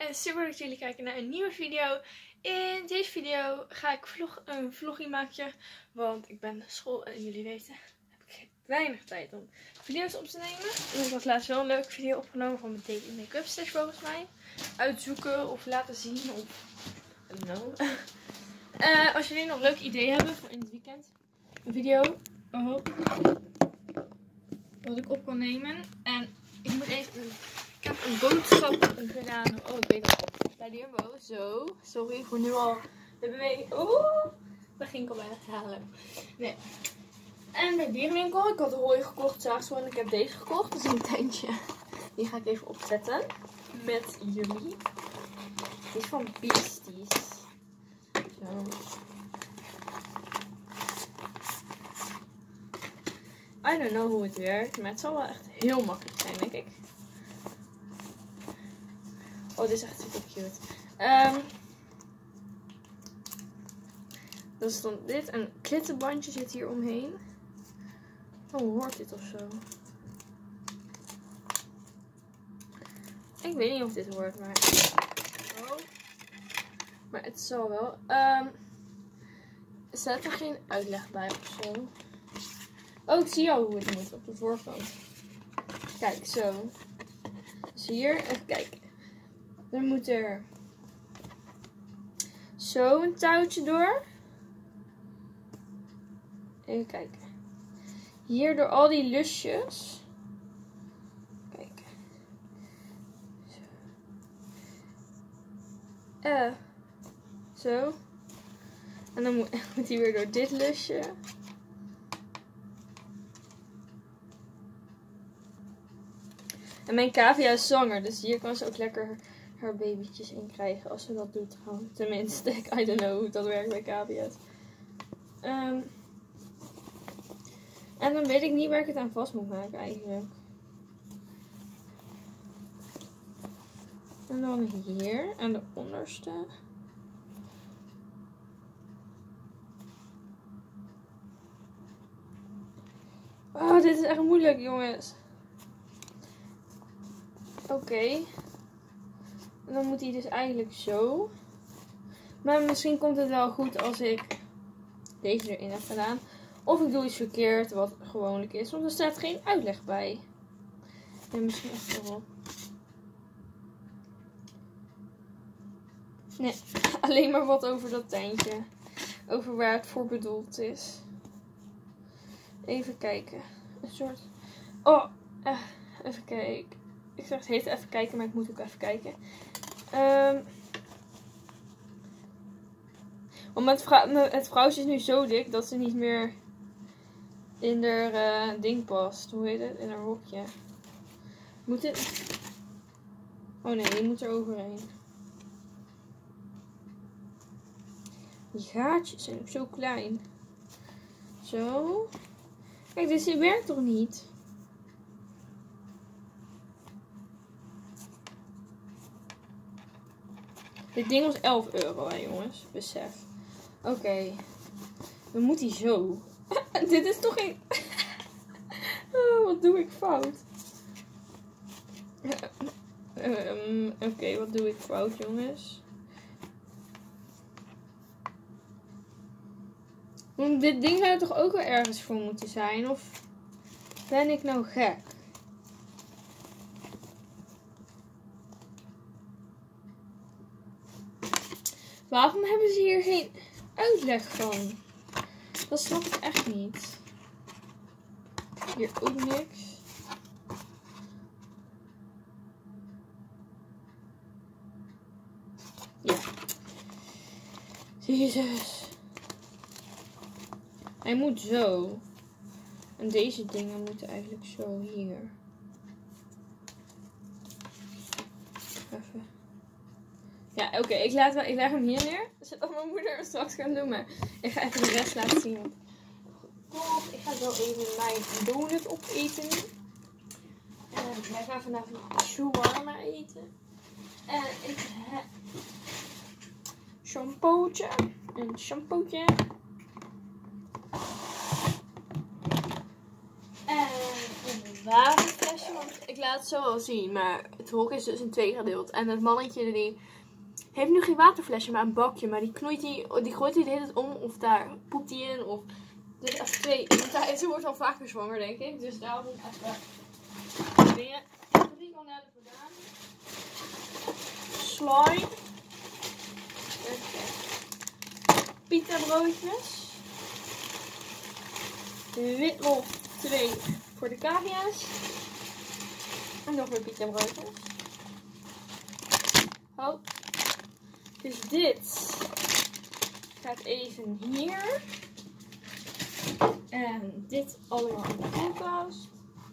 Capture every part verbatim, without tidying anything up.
en super dat jullie kijken naar een nieuwe video. In deze video ga ik vlog, een vloggie maken, want ik ben naar school en jullie weten, heb ik weinig tijd om video's op te nemen. En ik had laatst wel een leuke video opgenomen van mijn daily make-up stash volgens mij. Uitzoeken of laten zien of, I don't know. uh, als jullie nog leuke ideeën hebben voor in het weekend, een video oh, wat ik op kan nemen. En ik moet even... Ik heb een boodschap gedaan. Oh, ik weet het. Bij de Jumbo. Zo. Sorry voor nu al de beweging. Oeh. Dat ging ik al bijna halen. Nee. En bij de dierenwinkel. Ik had een hooi gekocht. S'avonds en ik heb deze gekocht. Dat is een tentje. Die ga ik even opzetten. Met jullie. Die is van Beasties. Zo. I don't know hoe het werkt. Maar het zal wel echt heel makkelijk zijn, denk ik. Oh, dit is echt super cute. Um, dan stond dit. Een klittenbandje zit hier omheen. Oh, hoort dit of zo? Ik weet niet of dit hoort, maar... Oh. Maar het zal wel. Um, er staat er geen uitleg bij of zo. Oh, ik zie al hoe het moet op de voorkant. Kijk, zo. Dus hier, even kijken. Dan moet er zo een touwtje door. Even kijken. Hier door al die lusjes. Kijk. Zo. Uh, zo. En dan moet, moet hij weer door dit lusje. En mijn cavia is zwanger, dus hier kan ze ook lekker haar babytjes in krijgen als ze dat doet. Gewoon. Tenminste, I don't know hoe dat werkt bij cavia's. Um, en dan weet ik niet waar ik het aan vast moet maken eigenlijk. En dan hier aan de onderste. Oh, dit is echt moeilijk, jongens. Oké. Okay. En dan moet hij dus eigenlijk zo. Maar misschien komt het wel goed als ik deze erin heb gedaan. Of ik doe iets verkeerd wat gewoonlijk is. Want er staat geen uitleg bij. En misschien echt wel. Nee, alleen maar wat over dat tentje. Over waar het voor bedoeld is. Even kijken. Een soort... Oh, uh, even kijken. Ik zeg het heet even kijken, maar ik moet ook even kijken. Um, want het, vrou het vrouwtje is nu zo dik dat ze niet meer in haar uh, ding past. Hoe heet het? In haar hokje. Moet dit... Oh nee, die moet er overheen. Die gaatjes zijn ook zo klein. Zo. Kijk, dit werkt toch niet? Dit ding was elf euro, hè jongens. Besef. Oké. Okay. Dan moet hij zo. Dit is toch geen... Oh, wat doe ik fout? um, Oké, okay, wat doe ik fout, jongens? Want dit ding zou er toch ook wel ergens voor moeten zijn? Of ben ik nou gek? Waarom hebben ze hier geen uitleg van? Dat snap ik echt niet. Hier ook niks. Ja. Jezus. Hij moet zo. En deze dingen moeten eigenlijk zo hier. Even. Ja, oké. Okay, ik, laat wel, ik leg hem hier neer. Zodat mijn moeder het straks kan doen. Maar ik ga even de rest laten zien. Want... Top. Ik ga zo even mijn donut opeten. En wij gaan vanavond shawarma eten. En ik heb shampootje. Een shampootje. En een waterflesje. Want ik ik laat het zo wel zien, maar het hok is dus in twee gedeeld. En het mannetje die heeft nu geen waterflesje, maar een bakje. Maar die knoeit die, die gooit hij de hele tijd om of daar poept hij in. Of... Dus even twee. Want hij, ze wordt al vaker zwanger, denk ik. Dus daarom moet ik even proberen. Ik heb drie kanalen gedaan. Slime. Pita broodjes. Witlof twee voor de cavia's. En nog meer pita broodjes. Oh. Dus dit gaat even hier. En dit allemaal in de koelkast.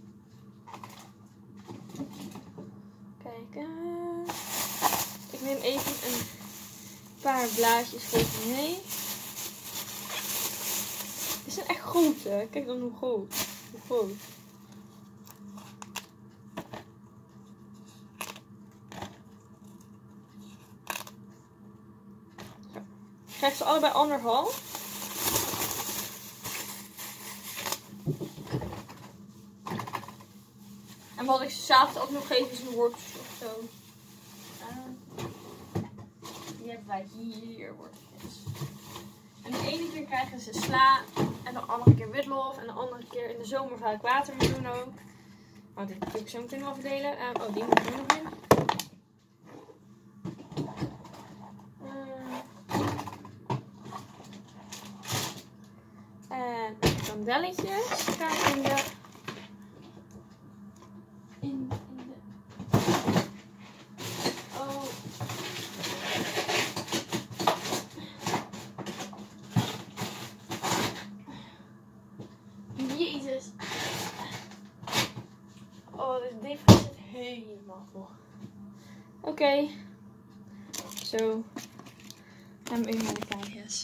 Kijk. Ik neem even een paar blaadjes voor mee. Dit zijn echt grote. Kijk dan hoe groot. Hoe groot. Zo. Ik krijg ze allebei anderhalf. En wat ik s'avonds ook nog geef is een worteltje of zo. Uh, die hebben wij hier, worteltjes. En de ene keer krijgen ze sla. En de andere keer witlof. En de andere keer in de zomer vaak watermeloen ook. Oh, dit moet ik zo meteen wel verdelen. Uh, oh, die moet er nog in. Uh, en kandelletjes gaan in de... In, in de... Oh. Jezus. Oh, dit ding zit helemaal vol. Oké. Okay. Zo. Gaan we even naar de cavia's.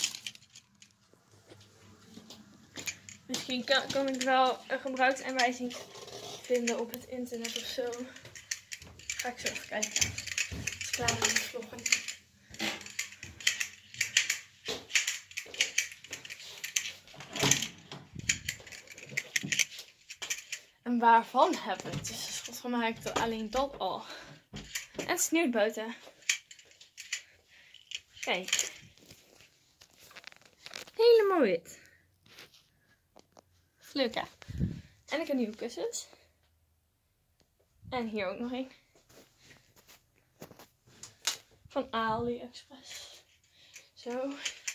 Misschien kan, kan ik wel een gebruiksaanwijzing vinden op het internet of zo. Ga ik zo even kijken. Het is klaar met de vloggen. En waarvan hebben we het? Dus volgens mij heb ik alleen dat al. En het sneeuwt buiten. Kijk. Helemaal wit. Leuk hè? En ik heb nieuwe kussens. En hier ook nog een. Van AliExpress. Zo.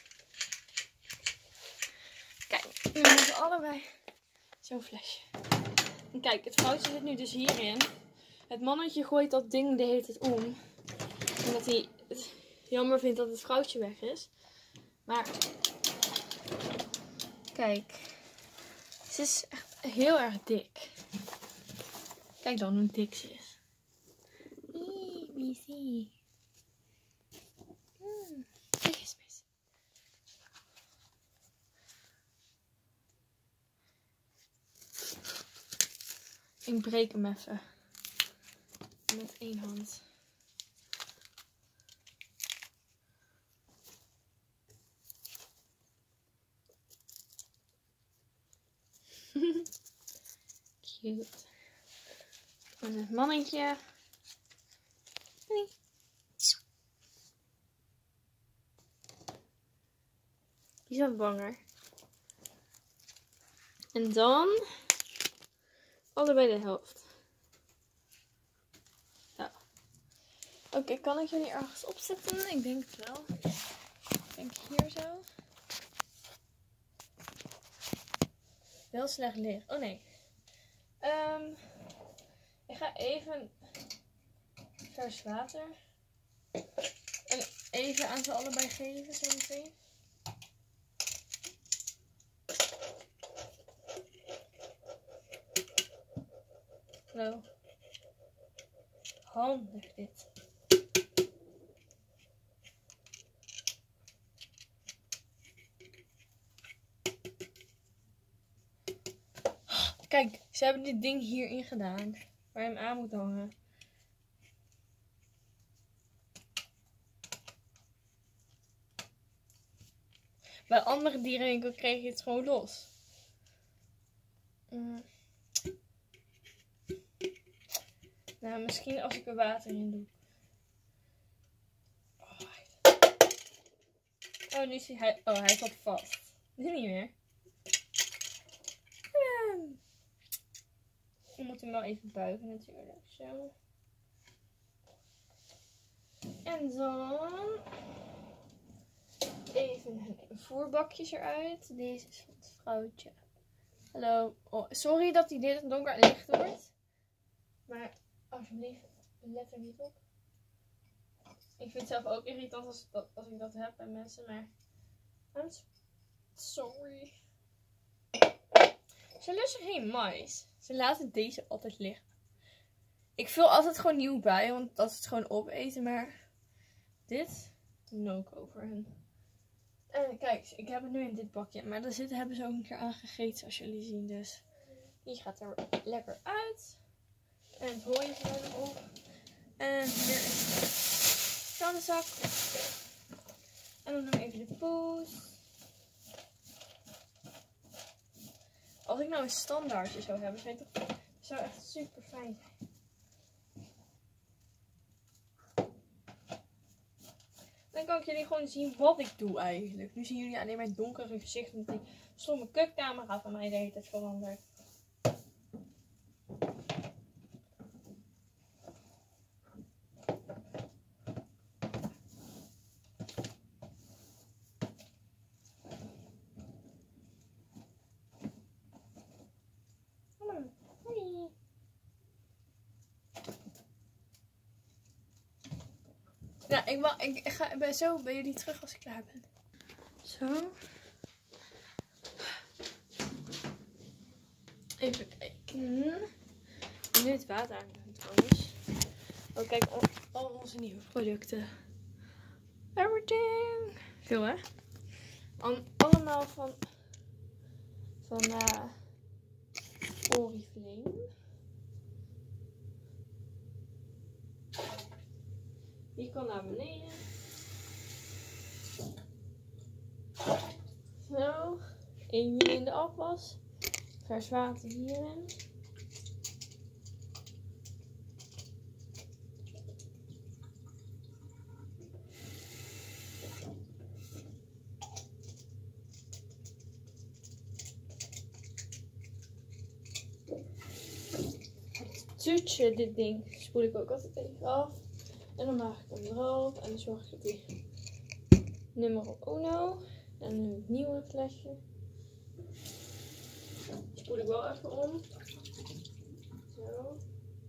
Kijk, nu hebben we allebei zo'n flesje. En kijk, het vrouwtje zit nu dus hierin. Het mannetje gooit dat ding de hele tijd om. Omdat hij het jammer vindt dat het vrouwtje weg is. Maar, kijk. Ze is echt heel erg dik. Kijk dan hoe dik ze is. Wie zie. Hmm. Kijk eens mis. Ik breek hem even. Met één hand. Cute. En het mannetje. Nee. Die is wat banger. En dan allebei de helft. Ja. Oké, okay, kan ik jullie ergens opzetten? Ik denk het wel. Ik denk hier zo. Wel slecht licht. Oh nee. Um, ik ga even vers water. En even aan ze allebei geven zo meteen. Zo. Handig dit. Kijk, ze hebben dit ding hierin gedaan. Waar je hem aan moet hangen. Bij andere dierenwinkel kreeg je het gewoon los. Mm. Ja, misschien als ik er water in doe. Oh, oh nu is hij... Oh, hij valt vast. Nu niet meer. Je moet hem wel even buigen natuurlijk. Zo. En dan... Even de voerbakjes eruit. Deze is van het vrouwtje. Hallo. Oh, sorry dat hij dit donker en licht wordt. Maar alsjeblieft, let er niet op. Ik vind het zelf ook irritant als, als ik dat heb bij mensen, maar... I'm sorry. Ze lussen geen mais. Ze laten deze altijd liggen. Ik vul altijd gewoon nieuw bij, want dat is het gewoon opeten, maar... Dit? No-go voor hen. En kijk, ik heb het nu in dit bakje. Maar daar zitten, hebben ze ook een keer aangegeten, zoals jullie zien. Dus die gaat er lekker uit. En het hooi is er nog op. En hier is de vuilniszak. En dan doen we even de poes. Als ik nou een standaardje zou hebben, zou het toch, zou echt super fijn zijn. Dan kan ik jullie gewoon zien wat ik doe eigenlijk. Nu zien jullie alleen mijn donkere gezicht met die stomme kutcamera van mij de hele tijd veranderd. Hoi. Nou, ik, wa ik ga bij zo bij jullie terug als ik klaar ben. Zo. Even kijken. Nu het water aan trouwens. Oh, kijk, al, al onze nieuwe producten. Everything. Veel, hè? Al, allemaal van... Van... Uh, Oriflame. Die kan naar beneden. Zo. Eén hier in de afwas. Vers water hierin. Het toetje, dit ding, spoel ik ook altijd even af. En dan maak ik hem droog. En dan zorg ik dat die nummer uno. En nu het nieuwe flesje. Die spoel ik wel even om. Zo.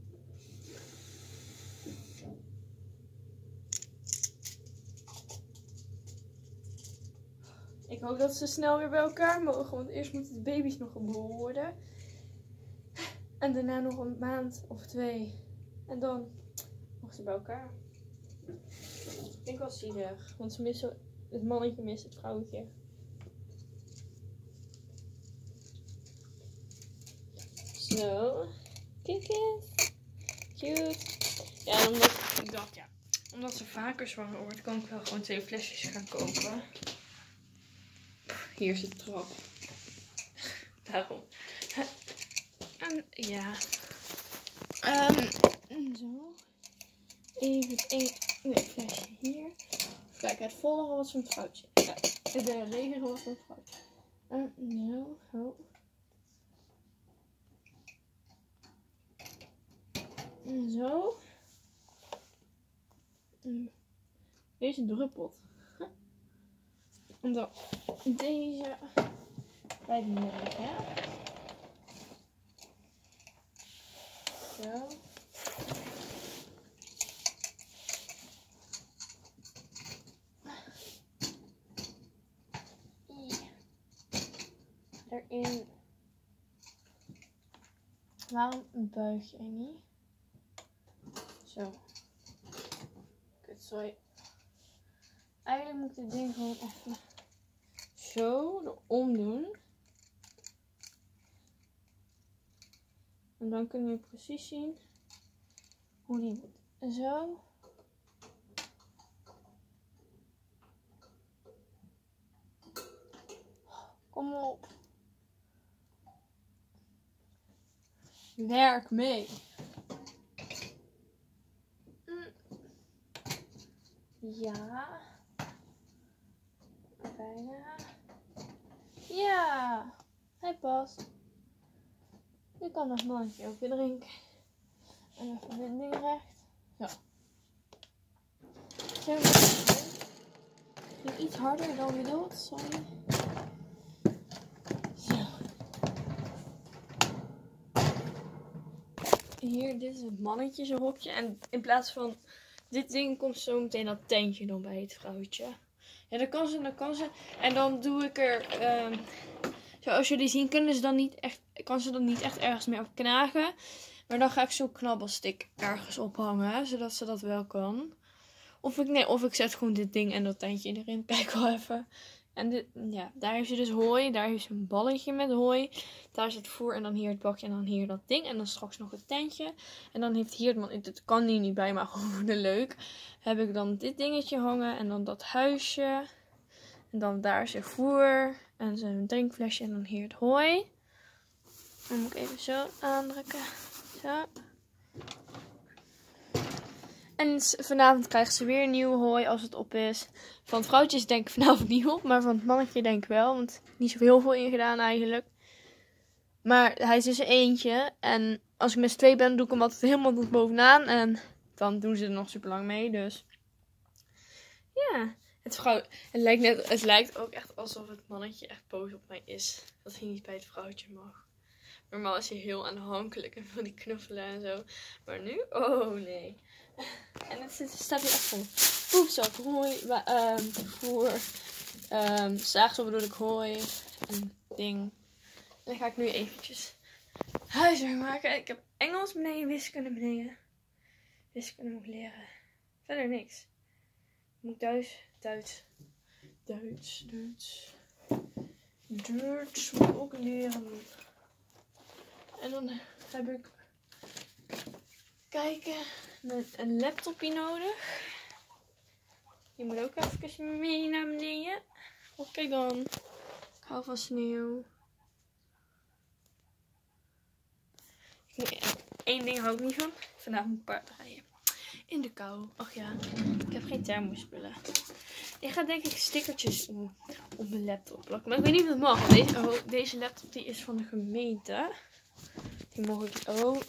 Ik hoop dat ze snel weer bij elkaar mogen. Want eerst moeten de baby's nog geboren worden. En daarna nog een maand of twee. En dan mogen ze bij elkaar. Ik denk wel zielig. Want ze missen, het mannetje mist het vrouwtje. Zo. Kijk eens. Cute. Ja, en omdat ik dacht, ja. Omdat ze vaker zwanger wordt, kan ik wel gewoon twee flesjes gaan kopen. Hier is de trap. Daarom. En ja. Um, zo. Even het een, nee, flesje hier. Kijk, het vollere was van het vrouwtje. Ja, de legere was van het vrouwtje. En nou, ho. En zo. Deze druppelt. En dan deze bij de melk, hè. Zo. Erin. Waarom buig je niet? Zo. Kut, sorry. Eigenlijk moet ik dit ding gewoon even zo erom doen. En dan kunnen we precies zien hoe die moet. Zo. Kom op. Werk mee. Ja. Bijna. Ja. Hij past. Nu kan dat mannetje ook weer drinken. En even dit ding recht. Zo. Zo. Ging iets harder dan bedoeld. Sorry. Zo. Hier, dit is het mannetje, zo'n hokje. En in plaats van dit ding komt zo meteen dat tentje dan bij het vrouwtje. Ja, dan kan ze, dan kan ze. En dan doe ik er, um, zoals jullie zien, kunnen ze dan niet echt, kan ze dan niet echt ergens meer op knagen. Maar dan ga ik zo'n knabbelstick ergens ophangen, zodat ze dat wel kan. Of ik, nee, of ik zet gewoon dit ding en dat tentje erin. Kijk wel even. En dit, ja, daar heeft ze dus hooi. Daar heeft ze een balletje met hooi. Daar is het voer en dan hier het bakje en dan hier dat ding. En dan straks nog het tentje. En dan heeft hier, het, het kan hier niet bij, maar gewoon voor de leuk. Heb ik dan dit dingetje hangen en dan dat huisje. En dan daar is het voer en zijn drinkflesje en dan hier het hooi. Dan moet ik even zo aandrukken. Zo. En vanavond krijgt ze weer nieuw hooi als het op is. Van het vrouwtje is denk ik vanavond niet op. Maar van het mannetje denk ik wel. Want niet zo heel veel ingedaan eigenlijk. Maar hij is dus eentje. En als ik met z'n twee ben, doe ik hem altijd helemaal tot bovenaan. En dan doen ze er nog super lang mee. Dus ja. Het, vrouw, het, lijkt net, het lijkt ook echt alsof het mannetje echt boos op mij is. Dat hij niet bij het vrouwtje mag. Normaal is hij heel aanhankelijk en wil die knuffelen en zo. Maar nu? Oh nee. En het staat hier echt vol. Poepzak, hooi, um, voer, um, zaagsel bedoel ik hooi, en ding. En dan ga ik nu eventjes huiswerk maken. Ik heb Engels beneden, wiskunde beneden. Wiskunde moet ik leren. Verder niks. Moet ik Duits, Duits, Duits, Duits. Duits moet ik ook leren. En dan heb ik kijken met een laptopje nodig. Die moet ook even mee naar beneden. Oh, kijk dan. Ik hou van sneeuw. Nee, één ding hou ik niet van. Vanavond paardrijden. In de kou. Ach ja, ik heb geen thermospullen. Ik ga denk ik stickertjes op, op mijn laptop plakken. Maar ik weet niet of dat mag. Deze, oh, deze laptop die is van de gemeente. Die mocht ik ook.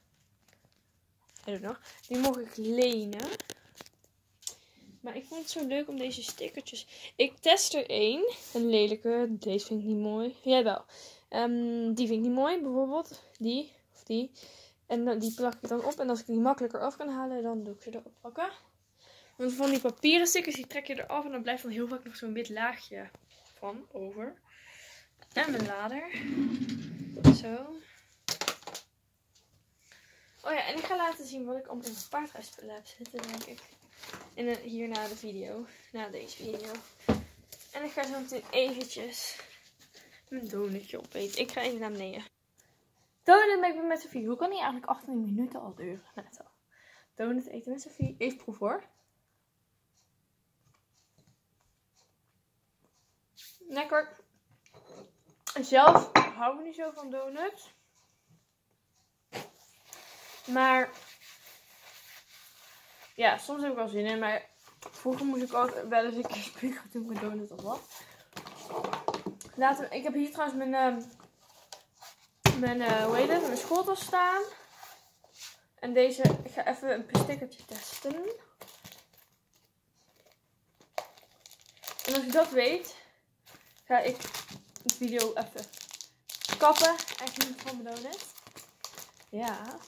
Oh, nog. Die mocht ik lenen. Maar ik vond het zo leuk om deze stickertjes. Ik test er één. Een lelijke. Deze vind ik niet mooi. Jij wel. Um, die vind ik niet mooi. Bijvoorbeeld. Die. Of die. En dan, die plak ik dan op. En als ik die makkelijker af kan halen. Dan doe ik ze erop plakken. Want van die papieren stickers. Die trek je eraf. En dan blijft dan heel vaak nog zo'n wit laagje van over. En mijn lader. Zo. Oh ja, en ik ga laten zien wat ik allemaal in mijn paardrijspullen heb zitten, denk ik. En uh, hier na de video. Na deze video. En ik ga zo meteen eventjes mijn donutje opeten. Ik ga even naar beneden. Donut ben ik met Sophie. Hoe kan die eigenlijk achttien minuten al duren? Net al. Donut eten met Sophie. Even proef hoor. Lekker. Zelf hou ik niet zo van donuts. Maar ja, soms heb ik wel zin in. Maar vroeger moest ik ook wel eens een keer spugen toen ik een donut op had. Laten we, ik heb hier trouwens mijn, uh, mijn, uh, hoe heet het, mijn schooltas staan. En deze, ik ga even een stickertje testen. En als ik dat weet, ga ik de video even kappen. Eigenlijk van mijn donut. Ja.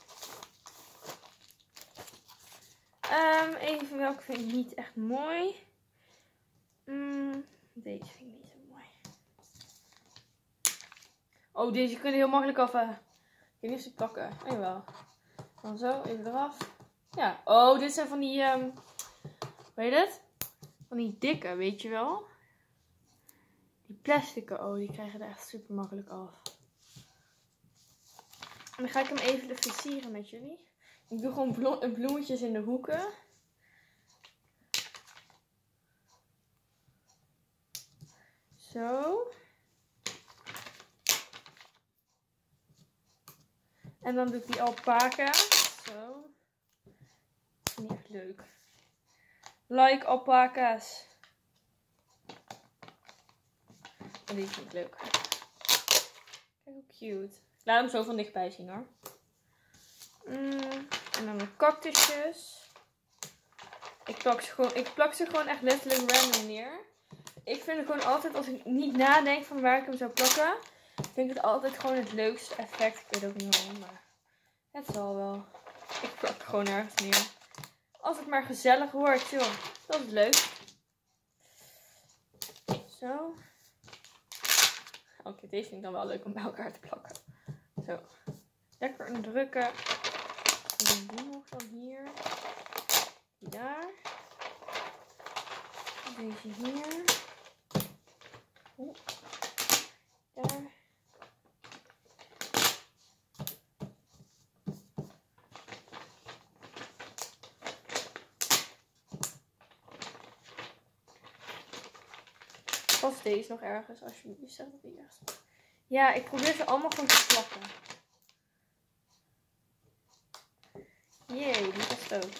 Um, even welke vind ik niet echt mooi. Mm, deze vind ik niet zo mooi. Oh, deze kunnen heel makkelijk af. Uh, ik weet niet of ze pakken. Oh, jawel. Dan zo, even eraf. Ja. Oh, dit zijn van die, um, hoe heet het? Van die dikke, weet je wel. Die plastic, oh, die krijgen er echt super makkelijk af. En dan ga ik hem even versieren met jullie. Ik doe gewoon blo bloemetjes in de hoeken. Zo. En dan doe ik die alpaca. Zo. Dat is niet echt leuk. Like alpaca's. En die vind ik leuk. Kijk hoe cute. Ik laat hem zo van dichtbij zien hoor. Mm, en dan de cactusjes. Ik plak, ze gewoon, ik plak ze gewoon echt letterlijk random neer. Ik vind het gewoon altijd, als ik niet nadenk van waar ik hem zou plakken, vind ik het altijd gewoon het leukste effect. Ik weet ook niet waarom, maar het zal wel. Ik plak gewoon ergens neer. Als het maar gezellig wordt, joh. Dat is leuk. Zo. Oké, okay, deze vind ik dan wel leuk om bij elkaar te plakken. Zo. Lekker drukken. En die nog dan hier. Die daar. Deze hier. Oeh. Daar. Of deze nog ergens, alsjeblieft. Zeg dat die ergens. Ja, ik probeer ze allemaal gewoon te plakken. Jee, die past ook.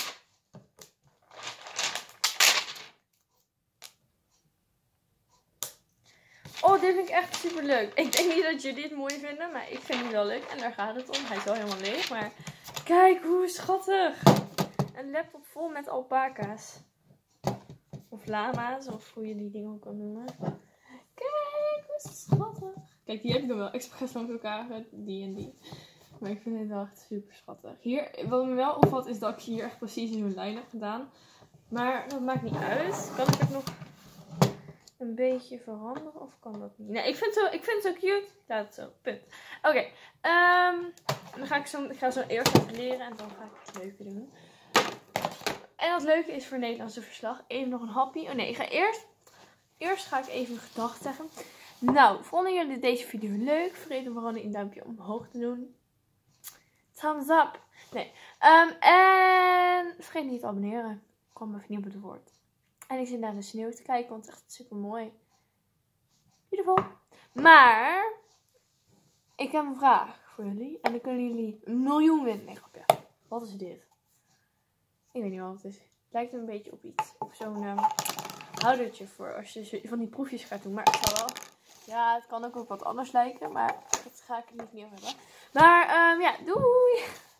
Oh, dit vind ik echt super leuk. Ik denk niet dat jullie het mooi vinden, maar ik vind het wel leuk. En daar gaat het om. Hij is wel helemaal leeg, maar kijk hoe schattig. Een laptop vol met alpaca's. Of lama's, of hoe je die dingen ook kan noemen. Kijk, hoe schattig. Kijk, die heb ik dan wel expres van elkaar gezet. Die en die. Maar ik vind het wel echt super schattig. Hier, wat me wel opvalt is dat ik hier echt precies in zo'n lijn heb gedaan. Maar dat maakt niet uit. Kan ik het nog een beetje veranderen of kan dat niet? Nee, ik vind het zo, ik vind het zo cute. Laat het zo. Punt. Oké. Okay, um, dan ga ik zo, ik ga zo eerst even leren en dan ga ik het leuke doen. En het leuke is voor Nederlandse verslag. Even nog een happy. Oh nee, ik ga eerst. Eerst ga ik even een gedachte zeggen. Nou, vonden jullie deze video leuk? Vergeet hem vooral niet een duimpje omhoog te doen. Thumbs up. Nee. Um, en vergeet niet te abonneren. Ik kwam even niet op het woord. En ik zit naar de sneeuw te kijken, want het is echt super mooi. Beautiful. Maar ik heb een vraag voor jullie. En dan kunnen jullie een miljoen winnen. Nee, grapje. Wat is dit? Ik weet niet wat het is. Het lijkt een beetje op iets. Op zo'n um, houdertje voor als je van die proefjes gaat doen. Maar het zal wel. Ja, het kan ook op wat anders lijken. Maar dat ga ik er niet over hebben. Maar um, ja, doei!